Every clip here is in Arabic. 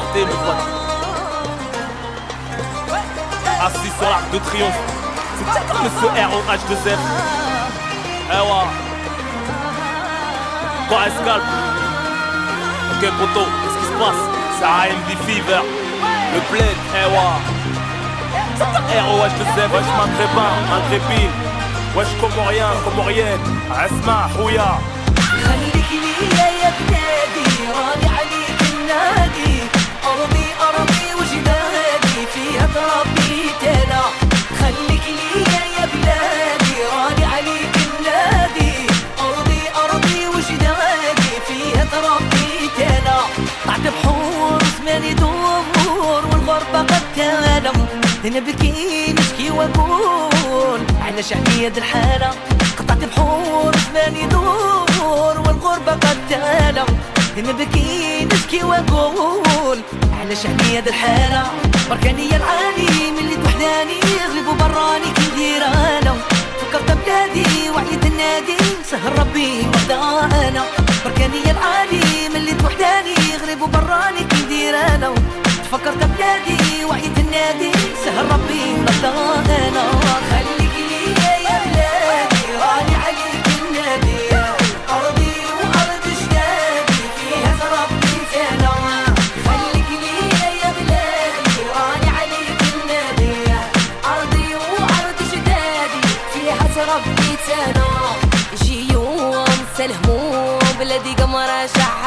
fierté mes potes. Assis sur l'arc de triomphe. C'est comme Monsieur ROH2F. Eh ouais. Quoi escalpe. Ok poto, qu'est-ce qui se passe? C'est AMD Fever. Le bled, eh ouais. ROH2F, wesh maghrébin, maghrébine. wesh comorien, comorienne. اسمع خويا خليك ليا يا بلادي راني عليك النادي أرضي أرضي وجدادي فيها تربيت أنا خليك ليا يا بلادي راني عليك النادي أرضي أرضي وجدادي فيها تربيت أنا طلعت بحور زماني دور والغربة قد تالم نبكي نشكي واقول علاش عليا هاد الحالة قطعت بحور زماني دور والغربة قد تالم نبكي نشكي واقول علاش عليا هاد الحالة بركاني يا العالي ملي توحداني غريب وبراني كي ندير انا فكرت بلادي وعيت النادي سهر ربي وحدة انا بركاني يا العالي ملي توحداني غريب وبراني كي ندير انا فكرت بلادي وعيت النادي سهر ربي وحدة انا خليك ليا يا بلادي راني عليك النادي أرضي وأرض جدادي فيها تربيت أنا خليك ليا يا بلادي راني عليك النادي أرضي وأرض جدادي فيها تربيت أنا يجي يوم سالهموم بلادي قمرة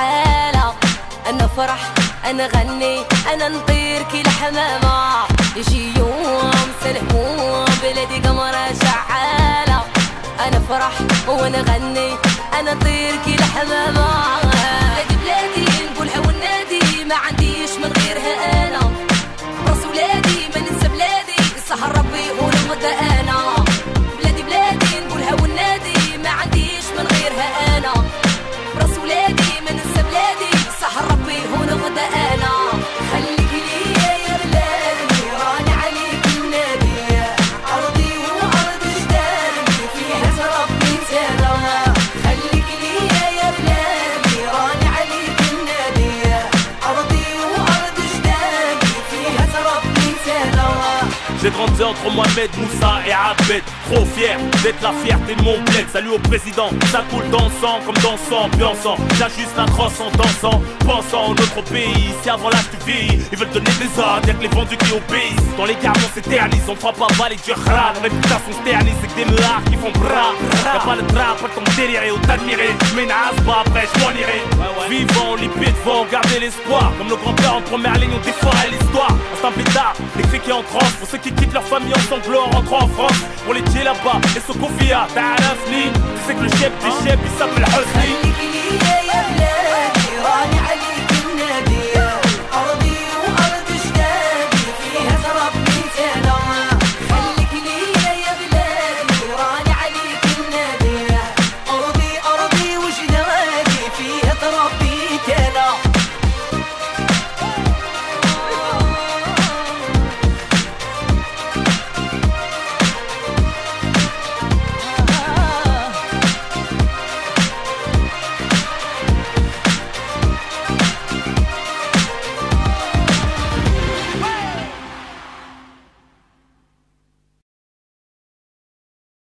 شحالة أنا فرح أنا غني أنا نطير كي الحمامة يجي يوم سالهموم بلادي قمرة شحالة أنا فرح وأنا غني أنا طير كي الحمامة بلادي بلادي نقولها والنادي ما عنديش من غيرها أنا راس ولادي ما ننسى بلادي سهر ربي ونغدا أنا بلادي بلادي نقولها والنادي ما عنديش من غيرها أنا راس ولادي ما ننسى بلادي سهر ربي ونغدا أنا خليك ليا يا بلادي راني عليك النادي أرضي وأرض جدادي فيها تربيت أنا خليك ليا يا بلادي راني عليك النادي أرضي وأرض جدادي فيها تربيت أنا J'ai grandi entre Mohamed, Moussa et Abed. Trop fier d'être la fierté de mon bled. Salut au président, ça coule dans le sang comme dans son ambiançant. J'ajuste la crosse en dansant, pensant à notre pays. Si avant l'âge tu vieillis, ils veulent donner des ordres, y'a que les vendus qui obéissent. Dans les gares on s'éternise, on frappe à balle et du râle. Réputation se ternise, c'est que des meurs qui font bras. Y'a pas le drap, pas le temps de délirer ou t'admirer. J'mets une race, pas après j'm'en irai. Vivant, lippé devant, garder l'espoir. Comme nos grands-pères en première ligne, on déforait l'histoire. Instant pétard, les cris qui en transe. Pour ceux qui quittent leur famille en sanglots, rentrant en France. Pour les tiers là-bas, et ce confia, t'arafni. Tu sais que le chef des chefs, il s'appelle Hosni. خليك ليا يا بلادي راني